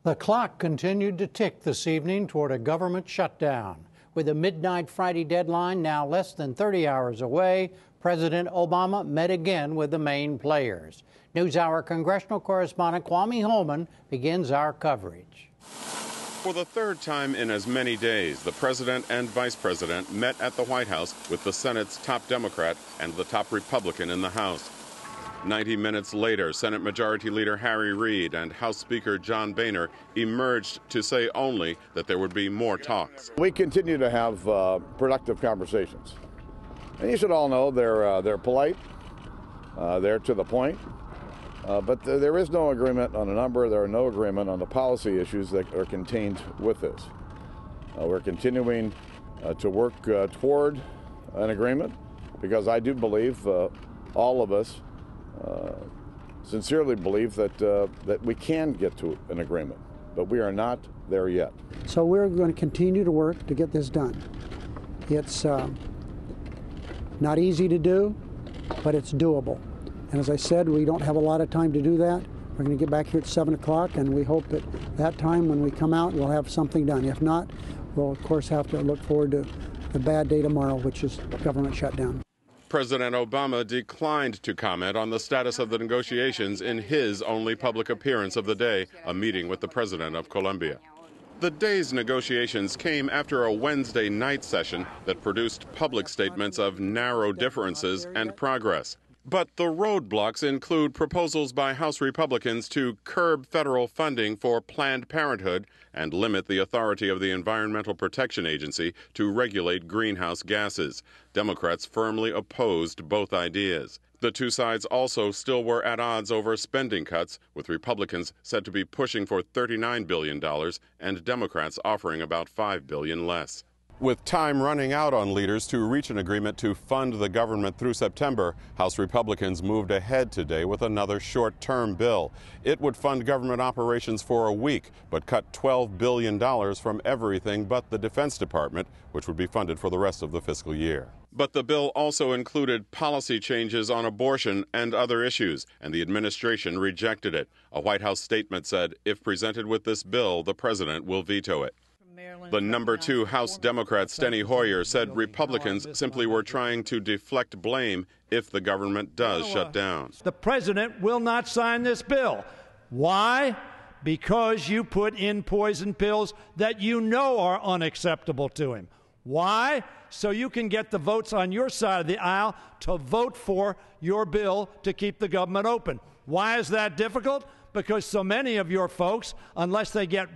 The clock continued to tick this evening toward a government shutdown. With the midnight Friday deadline now less than 30 hours away, President Obama met again with the main players. NewsHour congressional correspondent Kwame Holman begins our coverage. For the third time in as many days, the president and vice president met at the White House with the Senate's top Democrat and the top Republican in the House. 90 minutes later, Senate Majority Leader Harry Reid and House Speaker John Boehner emerged to say only that there would be more talks. We continue to have productive conversations. And you should all know they're polite, they're to the point, but there is no agreement on a number. There are no agreement on the policy issues that are contained with this. We're continuing to work toward an agreement because I do believe, all of us sincerely believe that we can get to an agreement, but we are not there yet. So we're going to continue to work to get this done. It's not easy to do, but it's doable. And as I said, we don't have a lot of time to do that. We're going to get back here at 7 o'clock, and we hope that that time when we come out, we'll have something done. If not, we'll of course have to look forward to the bad day tomorrow, which is government shutdown. President Obama declined to comment on the status of the negotiations in his only public appearance of the day, a meeting with the president of Colombia. The day's negotiations came after a Wednesday night session that produced public statements of narrow differences and progress. But the roadblocks include proposals by House Republicans to curb federal funding for Planned Parenthood and limit the authority of the Environmental Protection Agency to regulate greenhouse gases. Democrats firmly opposed both ideas. The two sides also still were at odds over spending cuts, with Republicans said to be pushing for $39 billion and Democrats offering about $5 billion less. With time running out on leaders to reach an agreement to fund the government through September, House Republicans moved ahead today with another short-term bill. It would fund government operations for a week, but cut $12 billion from everything but the Defense Department, which would be funded for the rest of the fiscal year. But the bill also included policy changes on abortion and other issues, and the administration rejected it. A White House statement said, if presented with this bill, the president will veto it. The number 2 House Democrat, Steny Hoyer, said Republicans simply were trying to deflect blame if the government does shut down. The president will not sign this bill. Why? Because you put in poison pills that you know are unacceptable to him. Why? So you can get the votes on your side of the aisle to vote for your bill to keep the government open. Why is that difficult? Because so many of your folks, unless they get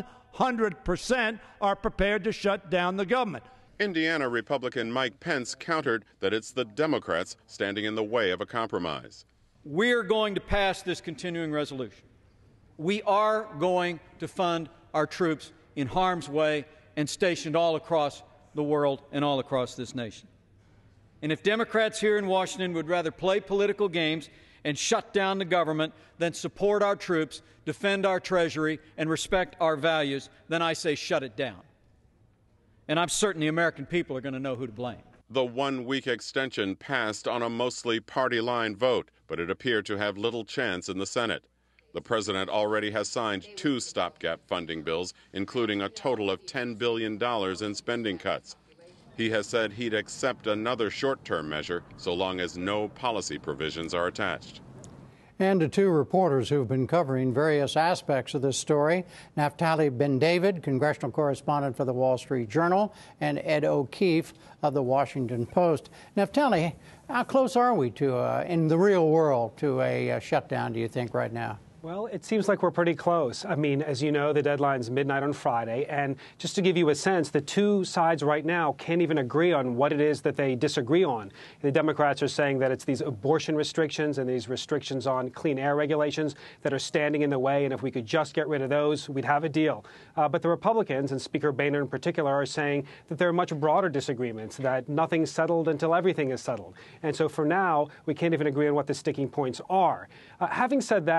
100%, are prepared to shut down the government. Indiana Republican Mike Pence countered that it's the Democrats standing in the way of a compromise. We're going to pass this continuing resolution. We are going to fund our troops in harm's way and stationed all across the world and all across this nation. And if Democrats here in Washington would rather play political games and shut down the government than support our troops, defend our treasury, and respect our values, then I say shut it down. And I'm certain the American people are going to know who to blame. The one-week extension passed on a mostly party-line vote, but it appeared to have little chance in the Senate. The president already has signed 2 stopgap funding bills, including a total of $10 billion in spending cuts. He has said he'd accept another short-term measure so long as no policy provisions are attached. And to 2 reporters who've been covering various aspects of this story, Naftali Bendavid, congressional correspondent for the Wall Street Journal, and Ed O'Keefe of the Washington Post. Naftali, how close are we to, in the real world, to a shutdown, do you think, right now? Well, it seems like we're pretty close. I mean, as you know, the deadline's midnight on Friday. And just to give you a sense, the two sides right now can't even agree on what it is that they disagree on. The Democrats are saying that it's these abortion restrictions and these restrictions on clean air regulations that are standing in the way. And if we could just get rid of those, we'd have a deal. But the Republicans, and Speaker Boehner in particular, are saying that there are much broader disagreements, that nothing's settled until everything is settled. And so for now, we can't even agree on what the sticking points are. Having said that, there's a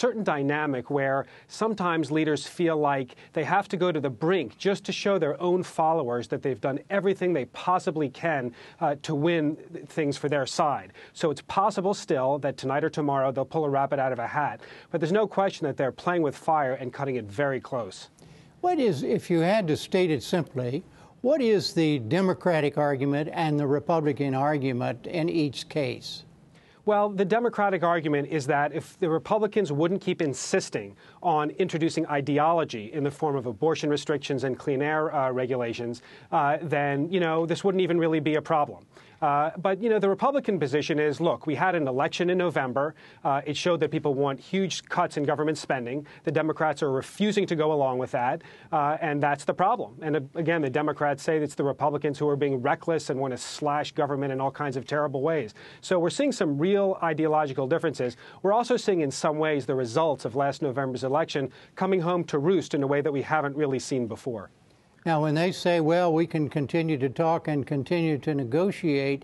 certain dynamic where sometimes leaders feel like they have to go to the brink just to show their own followers that they've done everything they possibly can to win things for their side. So it's possible still that tonight or tomorrow they'll pull a rabbit out of a hat. But there's no question that they're playing with fire and cutting it very close. What is, if you had to state it simply, what is the Democratic argument and the Republican argument in each case? Well, the Democratic argument is that if the Republicans wouldn't keep insisting on introducing ideology in the form of abortion restrictions and clean air regulations, then, this wouldn't even really be a problem. But the Republican position is, look, we had an election in November. It showed that people want huge cuts in government spending. The Democrats are refusing to go along with that, and that's the problem. And again, the Democrats say it's the Republicans who are being reckless and want to slash government in all kinds of terrible ways. So we're seeing some real ideological differences. We're also seeing in some ways the results of last November's election coming home to roost in a way that we haven't really seen before. Now, when they say, well, we can continue to talk and continue to negotiate,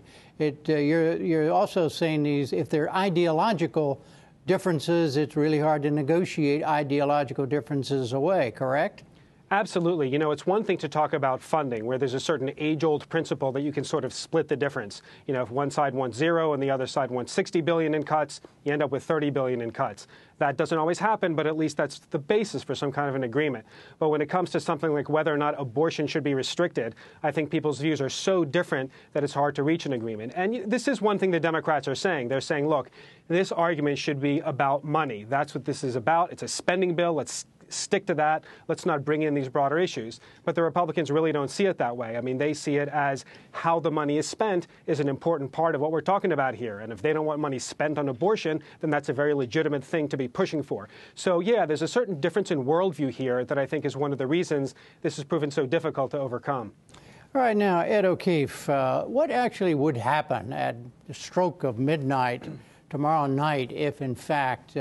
you're also saying if they're ideological differences, it's really hard to negotiate ideological differences away, correct? Absolutely. It's one thing to talk about funding, where there's a certain age-old principle that you can sort of split the difference. If one side wants zero and the other side wants $60 billion in cuts, you end up with $30 billion in cuts. That doesn't always happen, but at least that's the basis for some kind of an agreement. But when it comes to something like whether or not abortion should be restricted, I think people's views are so different that it's hard to reach an agreement. And this is one thing the Democrats are saying. They're saying, look, this argument should be about money. That's what this is about. It's a spending bill. Let's stick to that. Let's not bring in these broader issues. But the Republicans really don't see it that way. I mean, they see it as how the money is spent is an important part of what we're talking about here. And if they don't want money spent on abortion, then that's a very legitimate thing to be pushing for. So, yeah, there's a certain difference in worldview here that I think is one of the reasons this has proven so difficult to overcome. All right, now, Ed O'Keefe, what actually would happen at the stroke of midnight tomorrow night if, in fact,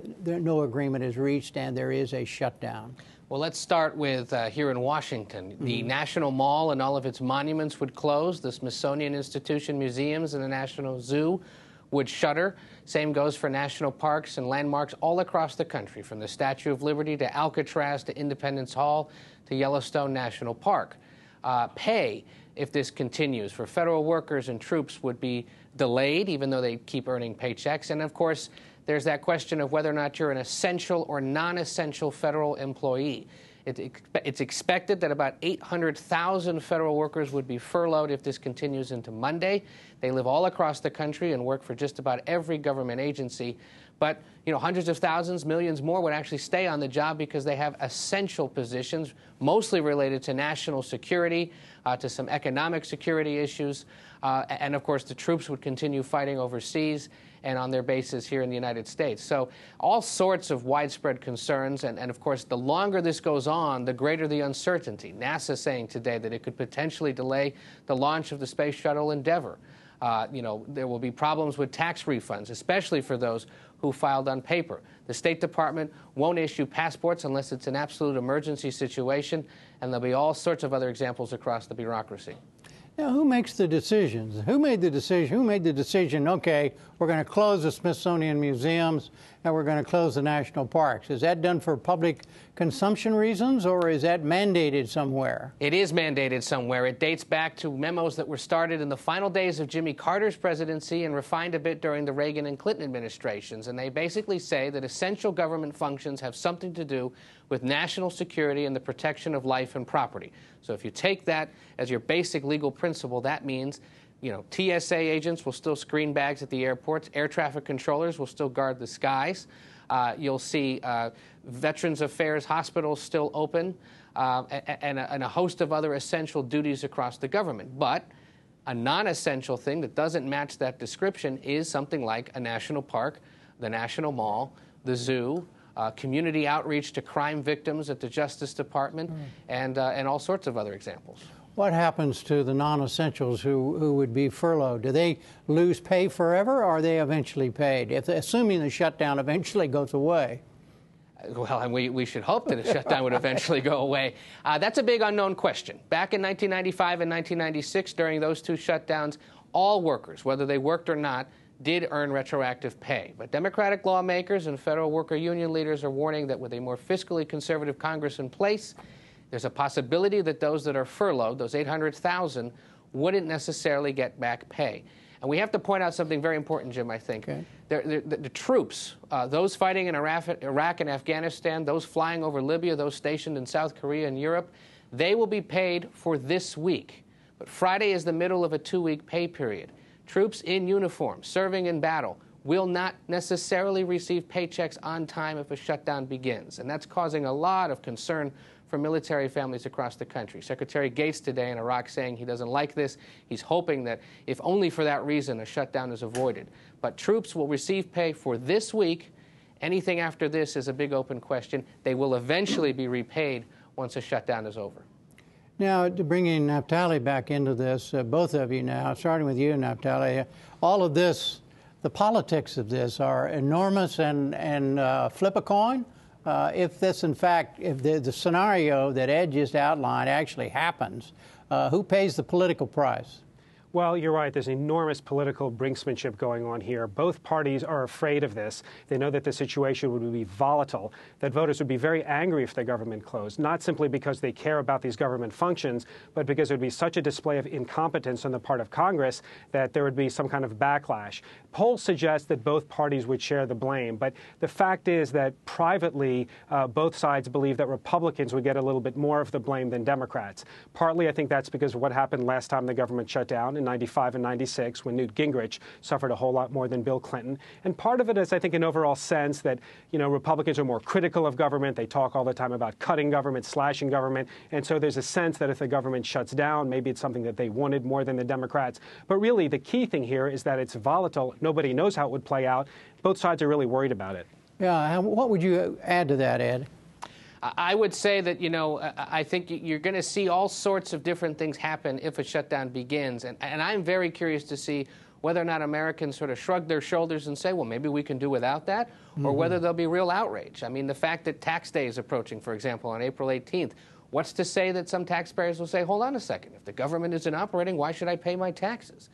no agreement is reached and there is a shutdown? Well, let's start with here in Washington. The National Mall and all of its monuments would close. The Smithsonian Institution museums and the National Zoo would shutter. Same goes for national parks and landmarks all across the country, from the Statue of Liberty to Alcatraz to Independence Hall to Yellowstone National Park. Pay, if this continues, for federal workers and troops would be delayed, even though they keep earning paychecks. And, of course, there's that question of whether or not you're an essential or non-essential federal employee. It's expected that about 800,000 federal workers would be furloughed if this continues into Monday. They live all across the country and work for just about every government agency. But, hundreds of thousands, millions more would actually stay on the job because they have essential positions, mostly related to national security, to some economic security issues. And, of course, the troops would continue fighting overseas and on their bases here in the United States. So all sorts of widespread concerns. And, of course, the longer this goes on, the greater the uncertainty. NASA saying today that it could potentially delay the launch of the Space Shuttle Endeavour. There will be problems with tax refunds, especially for those who filed on paper. The State Department won't issue passports unless it's an absolute emergency situation, and there'll be all sorts of other examples across the bureaucracy. Now, who makes the decisions? Who made the decision? Who made the decision, okay, we're going to close the Smithsonian museums and we're going to close the national parks? Is that done for public consumption reasons, or is that mandated somewhere? It is mandated somewhere. It dates back to memos that were started in the final days of Jimmy Carter's presidency and refined a bit during the Reagan and Clinton administrations. And they basically say that essential government functions have something to do with national security and the protection of life and property. So if you take that as your basic legal principle, that means, TSA agents will still screen bags at the airports. Air traffic controllers will still guard the skies. You'll see Veterans Affairs hospitals still open, and a host of other essential duties across the government. But a non-essential thing that doesn't match that description is something like a national park, the National Mall, the zoo, community outreach to crime victims at the Justice Department, and all sorts of other examples. What happens to the non-essentials who would be furloughed? Do they lose pay forever, or are they eventually paid, assuming the shutdown eventually goes away? Well, and we should hope that a shutdown would eventually go away. That's a big unknown question. Back in 1995 and 1996, during those two shutdowns, all workers, whether they worked or not, did earn retroactive pay. But Democratic lawmakers and federal worker union leaders are warning that with a more fiscally conservative Congress in place, there's a possibility that those that are furloughed, those 800,000, wouldn't necessarily get back pay. And we have to point out something very important, Jim, I think. Okay. The troops, those fighting in Iraq and Afghanistan, those flying over Libya, those stationed in South Korea and Europe, they will be paid for this week. But Friday is the middle of a 2-week pay period. Troops in uniform, serving in battle, will not necessarily receive paychecks on time if a shutdown begins. And that's causing a lot of concern for military families across the country. Secretary Gates today in Iraq saying he doesn't like this. He's hoping that if only for that reason a shutdown is avoided. But troops will receive pay for this week. Anything after this is a big open question. They will eventually be repaid once a shutdown is over. Now, to bring in Naftali back into this, both of you now, starting with you, Naftali, all of this, the politics of this are enormous and flip a coin. If this, in fact, if the scenario that Ed just outlined actually happens, who pays the political price? Well, you're right. There's enormous political brinksmanship going on here. Both parties are afraid of this. They know that the situation would be volatile, that voters would be very angry if the government closed, not simply because they care about these government functions, but because it would be such a display of incompetence on the part of Congress that there would be some kind of backlash. Polls suggest that both parties would share the blame, but the fact is that privately, both sides believe that Republicans would get a little bit more of the blame than Democrats. Partly, I think that's because of what happened last time the government shut down in 95 and 96, when Newt Gingrich suffered a whole lot more than Bill Clinton. And part of it is, I think, an overall sense that, Republicans are more critical of government. They talk all the time about cutting government, slashing government. And so there's a sense that if the government shuts down, maybe it's something that they wanted more than the Democrats. But really, the key thing here is that it's volatile. Nobody knows how it would play out. Both sides are really worried about it. Yeah. What would you add to that, Ed? I would say that, I think you're going to see all sorts of different things happen if a shutdown begins. And I'm very curious to see whether or not Americans sort of shrug their shoulders and say, well, maybe we can do without that, or whether there'll be real outrage. I mean, the fact that tax day is approaching, for example, on April 18th, what's to say that some taxpayers will say, hold on a second, if the government isn't operating, why should I pay my taxes?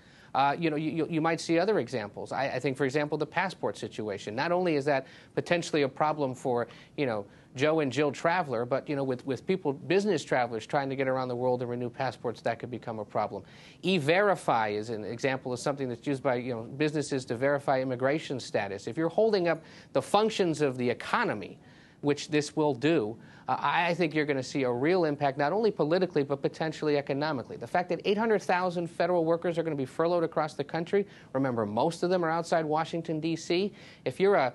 You might see other examples. I think, for example, the passport situation. Not only is that potentially a problem for, Joe and Jill Traveler, but with people, business travelers trying to get around the world and renew passports, that could become a problem. E-Verify is an example of something that's used by businesses to verify immigration status. If you're holding up the functions of the economy, which this will do, I think you're going to see a real impact, not only politically, but potentially economically. The fact that 800,000 federal workers are going to be furloughed across the country, remember, most of them are outside Washington, D.C. If you're a,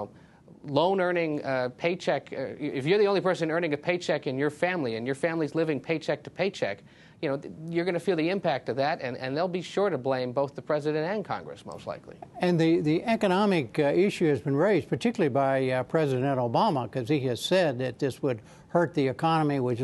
loan-earning paycheck, if you're the only person earning a paycheck in your family and your family's living paycheck to paycheck, you're going to feel the impact of that, and they'll be sure to blame both the president and Congress, most likely. And the economic issue has been raised, particularly by President Obama, because he has said that this would hurt the economy, which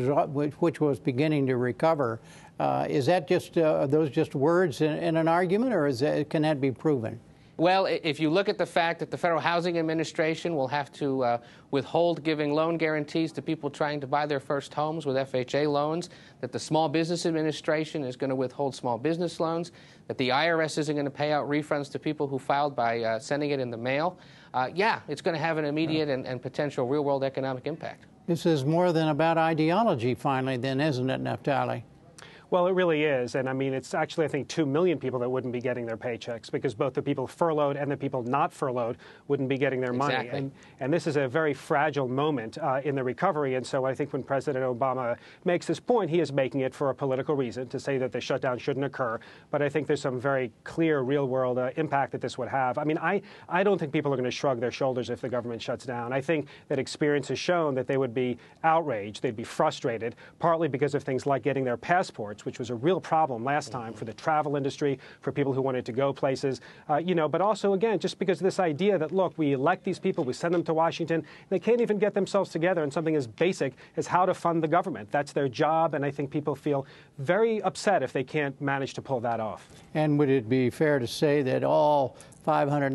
was beginning to recover. Is that just those just words in an argument, or can that be proven? Well, if you look at the fact that the Federal Housing Administration will have to withhold giving loan guarantees to people trying to buy their first homes with FHA loans, that the Small Business Administration is going to withhold small business loans, that the IRS isn't going to pay out refunds to people who filed by sending it in the mail, yeah, it's going to have an immediate and potential real-world economic impact. This is more than about ideology, finally, then, isn't it, Naftali? Well, it really is. And I mean, it's actually, I think, 2 million people that wouldn't be getting their paychecks, because both the people furloughed and the people not furloughed wouldn't be getting their money. And this is a very fragile moment in the recovery. And so I think when President Obama makes this point, he is making it for a political reason, to say that the shutdown shouldn't occur. But I think there's some very clear real-world impact that this would have. I mean, I don't think people are going to shrug their shoulders if the government shuts down. I think that experience has shown that they would be outraged, they'd be frustrated, partly because of things like getting their passports, which was a real problem last time for the travel industry, for people who wanted to go places, but also, again, just because of this idea that, look, we elect these people, we send them to Washington, they can't even get themselves together on something as basic as how to fund the government. That's their job, and I think people feel very upset if they can't manage to pull that off. And would it be fair to say that all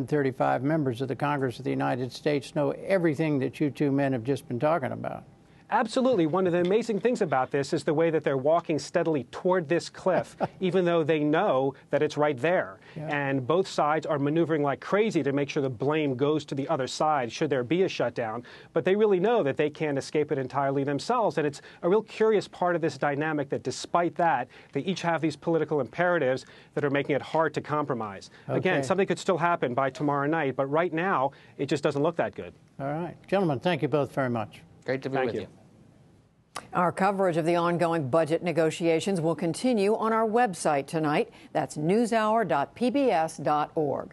535 members of the Congress of the United States know everything that you two men have just been talking about? Absolutely. One of the amazing things about this is the way that they're walking steadily toward this cliff, even though they know that it's right there. Yeah. And both sides are maneuvering like crazy to make sure the blame goes to the other side should there be a shutdown. But they really know that they can't escape it entirely themselves. And it's a real curious part of this dynamic that despite that, they each have these political imperatives that are making it hard to compromise. Okay. Again, something could still happen by tomorrow night, but right now, it just doesn't look that good. All right. Gentlemen, thank you both very much. Great to be with you. Our coverage of the ongoing budget negotiations will continue on our website tonight. That's newshour.pbs.org.